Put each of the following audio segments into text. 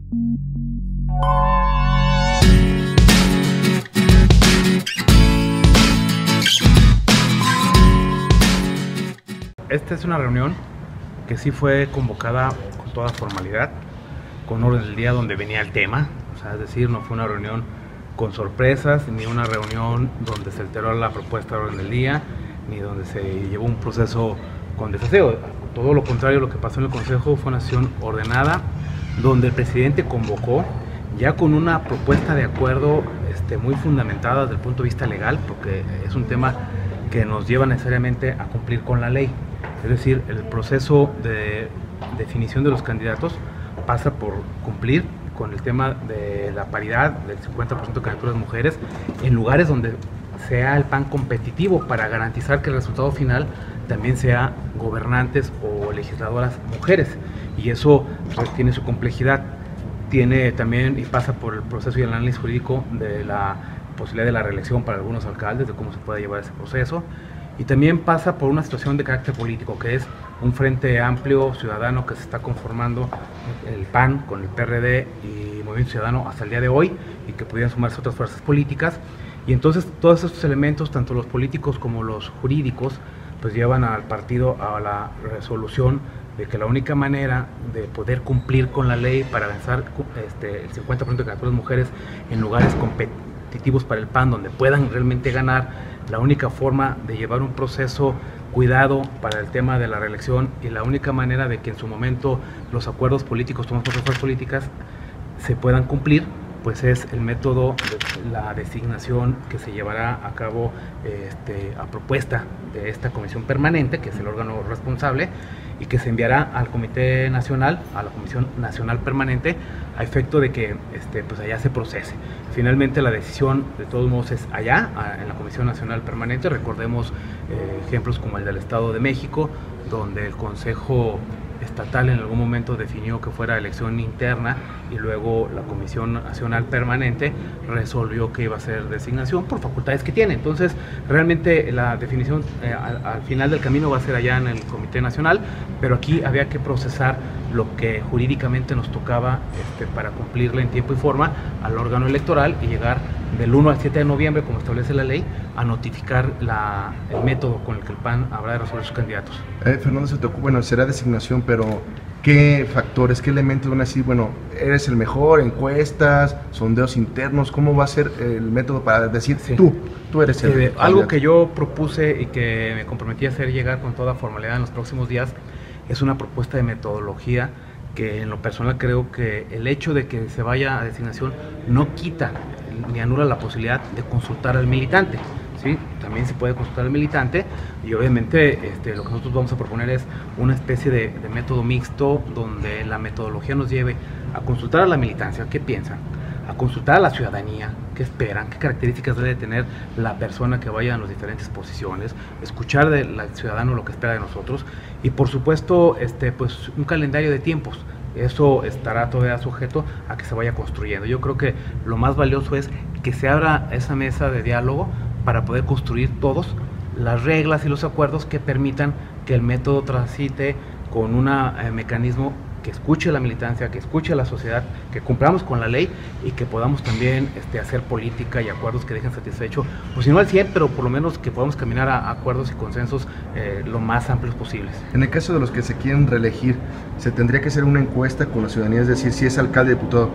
Esta es una reunión que sí fue convocada con toda formalidad, con orden del día donde venía el tema, o sea, es decir, no fue una reunión con sorpresas, ni una reunión donde se alteró la propuesta de orden del día, ni donde se llevó un proceso con desaseo. Todo lo contrario, lo que pasó en el Consejo fue una sesión ordenada, donde el presidente convocó ya con una propuesta de acuerdo muy fundamentada desde el punto de vista legal, porque es un tema que nos lleva necesariamente a cumplir con la ley. Es decir, el proceso de definición de los candidatos pasa por cumplir con el tema de la paridad del 50% de candidaturas de mujeres en lugares donde sea el PAN competitivo, para garantizar que el resultado final también sea gobernantes o legisladoras mujeres, y eso pues tiene su complejidad, tiene también y pasa por el proceso y el análisis jurídico de la posibilidad de la reelección para algunos alcaldes, de cómo se puede llevar ese proceso, y también pasa por una situación de carácter político, que es un frente amplio ciudadano que se está conformando el PAN con el PRD y Movimiento Ciudadano hasta el día de hoy, y que pudieran sumarse otras fuerzas políticas. Y entonces todos estos elementos, tanto los políticos como los jurídicos, pues llevan al partido a la resolución de que la única manera de poder cumplir con la ley para avanzar el 50% de candidaturas mujeres en lugares competitivos para el PAN, donde puedan realmente ganar, la única forma de llevar un proceso cuidado para el tema de la reelección, y la única manera de que en su momento los acuerdos políticos tomados por las fuerzas políticas se puedan cumplir, pues es el método de la designación que se llevará a cabo a propuesta de esta comisión permanente, que es el órgano responsable, y que se enviará al Comité Nacional, a la Comisión Nacional Permanente, a efecto de que pues allá se procese. Finalmente la decisión de todos modos es allá, en la Comisión Nacional Permanente. Recordemos ejemplos como el del Estado de México, donde el Consejo Estatal en algún momento definió que fuera elección interna, y luego la Comisión Nacional Permanente resolvió que iba a ser designación por facultades que tiene. Entonces realmente la definición al final del camino va a ser allá en el Comité Nacional, pero aquí había que procesar lo que jurídicamente nos tocaba para cumplirle en tiempo y forma al órgano electoral, y llegar del 1 al 7 de noviembre, como establece la ley, a notificar el método con el que el PAN habrá de resolver sus candidatos. Fernando, se te ocurre, bueno, será designación, pero ¿qué factores, qué elementos van a decir, bueno, eres el mejor, encuestas, sondeos internos? ¿Cómo va a ser el método para decir sí, tú eres el candidato? Algo que yo propuse y que me comprometí a hacer llegar con toda formalidad en los próximos días es una propuesta de metodología que en lo personal creo que el hecho de que se vaya a designación no quita ni anula la posibilidad de consultar al militante. ¿Sí? También se puede consultar al militante, y obviamente lo que nosotros vamos a proponer es una especie de método mixto, donde la metodología nos lleve a consultar a la militancia, qué piensan, a consultar a la ciudadanía, qué esperan, qué características debe tener la persona que vaya en las diferentes posiciones, escuchar del ciudadano lo que espera de nosotros, y por supuesto pues un calendario de tiempos. Eso estará todavía sujeto a que se vaya construyendo. Yo creo que lo más valioso es que se abra esa mesa de diálogo para poder construir todos las reglas y los acuerdos que permitan que el método transite con un mecanismo que escuche a la militancia, que escuche a la sociedad, que cumplamos con la ley, y que podamos también hacer política y acuerdos que dejen satisfecho, pues si no al 100, pero por lo menos que podamos caminar a acuerdos y consensos lo más amplios posibles. En el caso de los que se quieren reelegir, se tendría que hacer una encuesta con la ciudadanía, es decir, si es alcalde, diputado,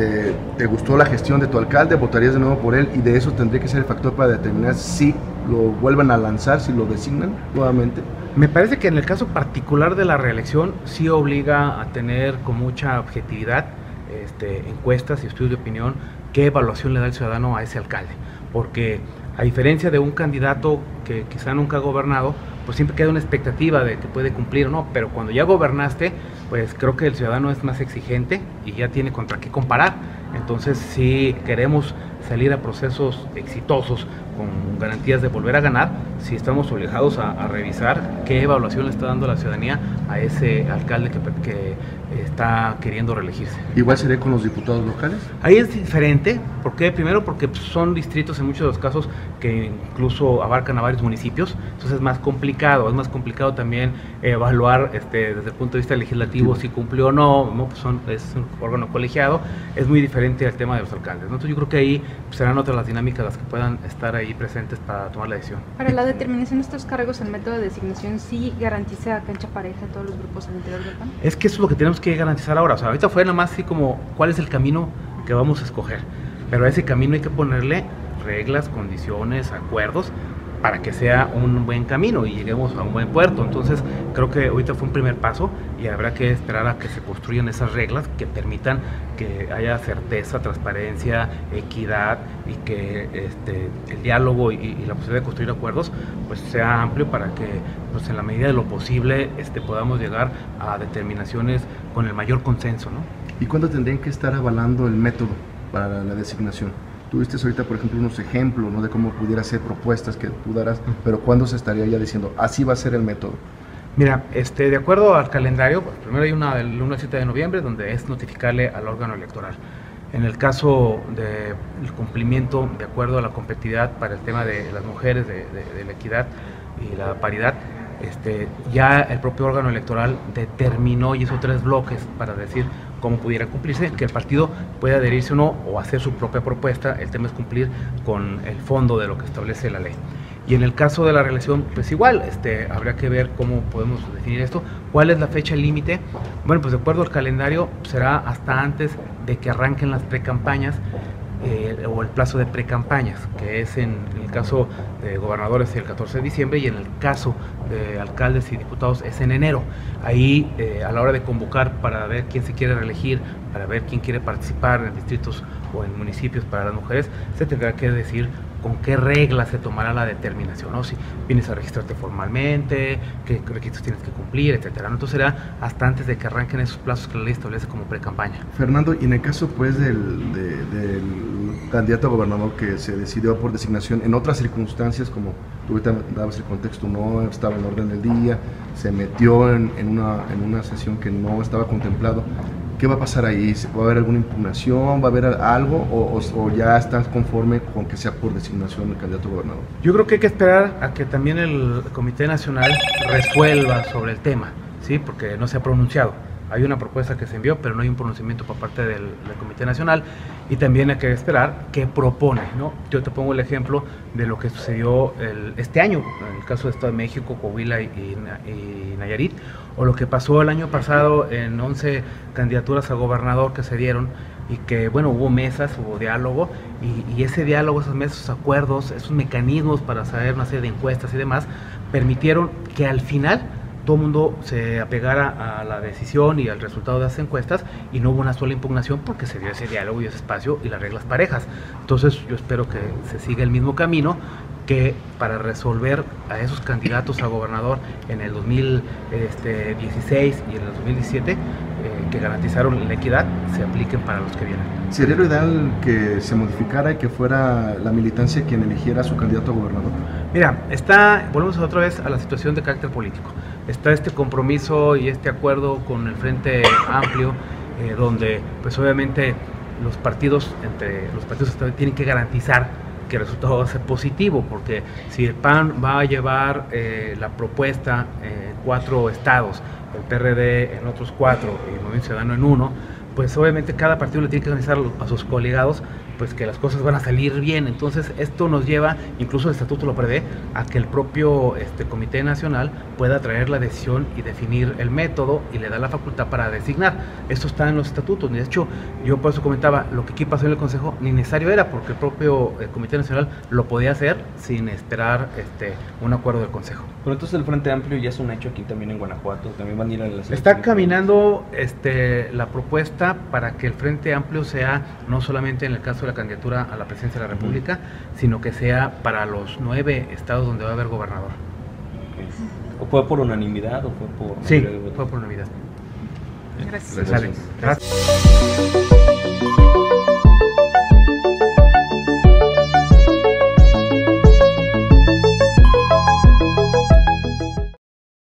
¿te gustó la gestión de tu alcalde? ¿Votarías de nuevo por él? Y de eso tendría que ser el factor para determinar si lo vuelvan a lanzar, si lo designan nuevamente. Me parece que en el caso particular de la reelección sí obliga a tener con mucha objetividad encuestas y estudios de opinión, qué evaluación le da el ciudadano a ese alcalde, porque a diferencia de un candidato que quizá nunca ha gobernado, pues siempre queda una expectativa de que puede cumplir o no, pero cuando ya gobernaste, pues creo que el ciudadano es más exigente y ya tiene contra qué comparar. Entonces, si queremos salir a procesos exitosos con garantías de volver a ganar, sí estamos obligados a revisar qué evaluación le está dando la ciudadanía a ese alcalde que está queriendo reelegirse. ¿Igual sería con los diputados locales? Ahí es diferente, ¿por qué? Primero porque son distritos en muchos de los casos que incluso abarcan a varios municipios, entonces es más complicado también evaluar desde el punto de vista legislativo si cumplió o no, pues es un órgano colegiado, es muy diferente al tema de los alcaldes, ¿no? Entonces yo creo que ahí serán otras las dinámicas las que puedan estar ahí presentes para tomar la decisión. Para la determinación de estos cargos, el método de designación sí garantiza cancha pareja a todos los grupos al interior del PAN. Es que eso es lo que tenemos que garantizar ahora, o sea, ahorita fue nada más así como cuál es el camino que vamos a escoger, pero a ese camino hay que ponerle reglas, condiciones, acuerdos para que sea un buen camino y lleguemos a un buen puerto. Entonces creo que ahorita fue un primer paso y habrá que esperar a que se construyan esas reglas que permitan que haya certeza, transparencia, equidad y que el diálogo y la posibilidad de construir acuerdos pues sea amplio para que pues en la medida de lo posible podamos llegar a determinaciones con el mayor consenso, ¿no? ¿Y cuándo tendrían que estar avalando el método para la designación? Tuviste ahorita, por ejemplo, unos ejemplos, ¿no?, de cómo pudiera ser propuestas que tú darás, pero ¿cuándo se estaría ya diciendo, así va a ser el método? Mira, de acuerdo al calendario, pues, primero hay una del 1 al 7 de noviembre, donde es notificarle al órgano electoral. En el caso del cumplimiento, de acuerdo a la competitividad para el tema de las mujeres, de la equidad y la paridad, ya el propio órgano electoral determinó y hizo 3 bloques para decir cómo pudiera cumplirse, que el partido puede adherirse o no o hacer su propia propuesta. El tema es cumplir con el fondo de lo que establece la ley. Y en el caso de la reelección, pues igual, habría que ver cómo podemos definir esto. ¿Cuál es la fecha límite? Bueno, pues de acuerdo al calendario será hasta antes de que arranquen las precampañas, o el plazo de precampañas, que es en el caso de gobernadores el 14 de diciembre y en el caso de alcaldes y diputados es en enero. Ahí a la hora de convocar para ver quién se quiere reelegir, para ver quién quiere participar en distritos o en municipios para las mujeres, se tendrá que decir con qué reglas se tomará la determinación, ¿no? Si vienes a registrarte formalmente, qué requisitos tienes que cumplir, etcétera. Entonces será hasta antes de que arranquen esos plazos que la ley establece como pre-campaña. Fernando, y en el caso pues del candidato a gobernador que se decidió por designación, en otras circunstancias, como tú ahorita dabas el contexto, no estaba en orden del día, se metió en una sesión que no estaba contemplado, ¿qué va a pasar ahí? ¿Va a haber alguna impugnación? ¿Va a haber algo? ¿O ya estás conforme con que sea por designación el candidato a gobernador? Yo creo que hay que esperar a que también el Comité Nacional resuelva sobre el tema, ¿sí? Porque no se ha pronunciado. Hay una propuesta que se envió, pero no hay un pronunciamiento por parte del Comité Nacional, y también hay que esperar qué propone, ¿no? Yo te pongo el ejemplo de lo que sucedió este año, en el caso de Estado de México, Coahuila y Nayarit, o lo que pasó el año pasado en 11 candidaturas a gobernador que se dieron, y que, bueno, hubo mesas, hubo diálogo, y ese diálogo, esas mesas, esos acuerdos, esos mecanismos para saber una serie de encuestas y demás, permitieron que al final todo el mundo se apegara a la decisión y al resultado de las encuestas, y no hubo una sola impugnación porque se dio ese diálogo y ese espacio y las reglas parejas. Entonces yo espero que se siga el mismo camino, que para resolver a esos candidatos a gobernador en el 2016 y en el 2017, que garantizaron la equidad, se apliquen para los que vienen. ¿Sería lo ideal que se modificara y que fuera la militancia quien eligiera a su candidato a gobernador? Mira, volvemos otra vez a la situación de carácter político. Está este compromiso y este acuerdo con el Frente Amplio, donde pues obviamente los partidos tienen que garantizar que el resultado va a ser positivo, porque si el PAN va a llevar la propuesta en 4 estados, el PRD en otros 4 y el Movimiento Ciudadano en 1, pues obviamente cada partido le tiene que organizar a sus colegados, pues que las cosas van a salir bien. Entonces esto nos lleva, incluso el estatuto lo prevé, a que el propio Comité Nacional pueda traer la decisión y definir el método, y le da la facultad para designar. Esto está en los estatutos. De hecho, yo por eso comentaba, lo que aquí pasó en el Consejo ni necesario era, porque el propio Comité Nacional lo podía hacer sin esperar un acuerdo del Consejo. Pero entonces el Frente Amplio ya es un hecho aquí también en Guanajuato, también van a ir a las elecciones. Está caminando la propuesta para que el Frente Amplio sea no solamente en el caso de la candidatura a la presidencia de la República, sino que sea para los 9 estados donde va a haber gobernador. ¿O fue por unanimidad o fue por...? Sí, fue por unanimidad. Gracias. Gracias.